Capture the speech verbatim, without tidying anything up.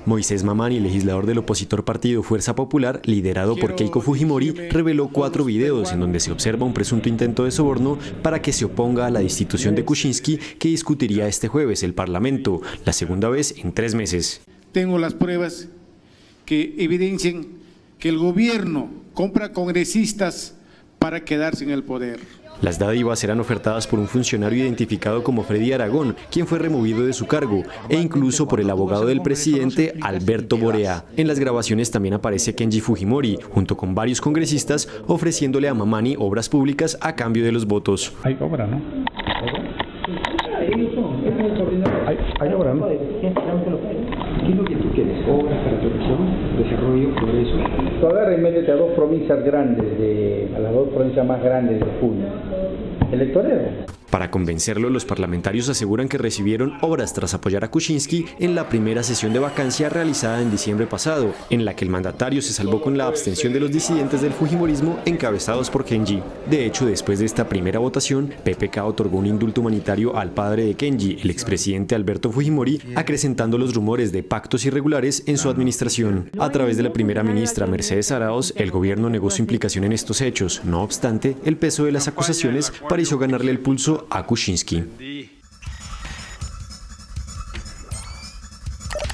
Moisés Mamani, legislador del opositor partido Fuerza Popular, liderado por Keiko Fujimori, reveló cuatro videos en donde se observa un presunto intento de soborno para que se oponga a la destitución de Kuczynski, que discutiría este jueves el Parlamento, la segunda vez en tres meses. Tengo las pruebas que evidencian que el gobierno compra congresistas para quedarse en el poder. Las dádivas eran ofertadas por un funcionario identificado como Freddy Aragón, quien fue removido de su cargo, e incluso por el abogado del presidente, Alberto Borea. En las grabaciones también aparece Kenji Fujimori, junto con varios congresistas, ofreciéndole a Mamani obras públicas a cambio de los votos. Hay obra, ¿no? Hay, hay obra, ¿no? ¿Qué es lo que tú quieres? ¿Obras para tu región? ¿Desarrollo? ¿Progreso? Tú agarras y métete a dos provincias grandes, de, a las dos provincias más grandes de Puno. Electorero. Para convencerlo, los parlamentarios aseguran que recibieron obras tras apoyar a Kuczynski en la primera sesión de vacancia realizada en diciembre pasado, en la que el mandatario se salvó con la abstención de los disidentes del fujimorismo encabezados por Kenji. De hecho, después de esta primera votación, P P K otorgó un indulto humanitario al padre de Kenji, el expresidente Alberto Fujimori, acrecentando los rumores de pactos irregulares en su administración. A través de la primera ministra Mercedes Arauz, el gobierno negó su implicación en estos hechos. No obstante, el peso de las acusaciones pareció ganarle el pulso a Kuczynski.